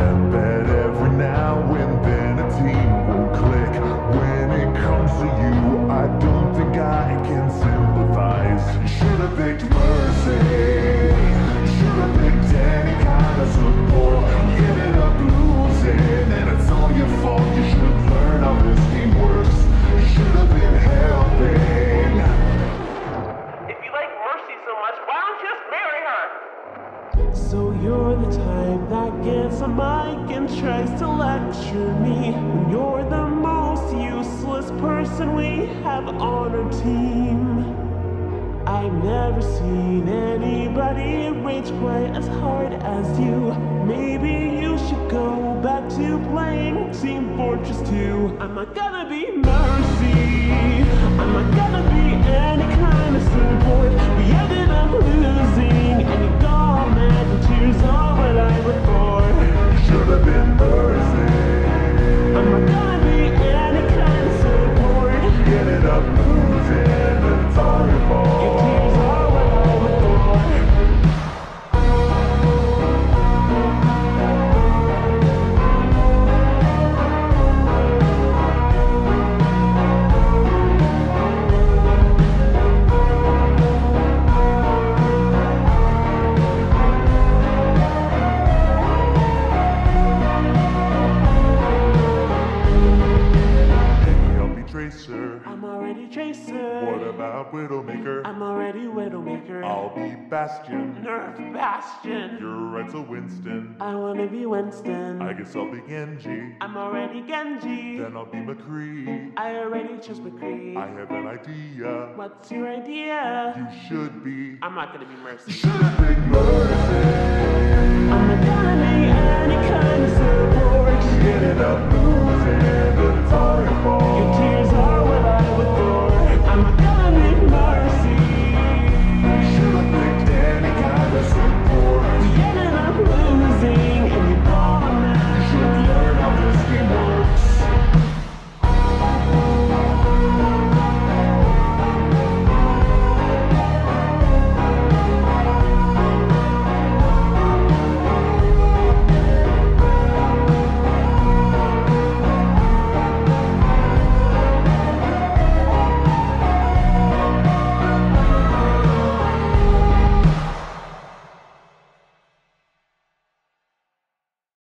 Bet every now and then a team will click. When it comes to you, I don't think I can sympathize. Should've picked Mercy, should've picked any kind of support. You ended up losing, and it's all your fault. You should've learned how this game works. You should've been helping. If you like Mercy so much, why don't you just marry her? So you're the type that gets a mic and tries to lecture me when you're the most useless person we have on our team. I've never seen anybody rage quite as hard as you. Maybe you should go back to playing Team Fortress 2. I'm not gonna be Mercy, I'm not gonna be any kind of support. We ended up losing, and you got all mad and tears all what I look for. Should've been Mercy. I'm not gonna be any kind of support. You ended up losing, and it's all your fault. Your tears are what I look for. Tracer. I'm already Tracer. What about Widowmaker? I'm already Widowmaker. I'll be Bastion. Nerf Bastion. You're right, so Winston. I wanna be Winston. I guess I'll be Genji. I'm already Genji. Then I'll be McCree. I already chose McCree. I have an idea. What's your idea? You should be. I'm not gonna be Mercy. Should've picked Mercy. I'm not gonna be any kind of support. You ended up losing, but it's all your fault.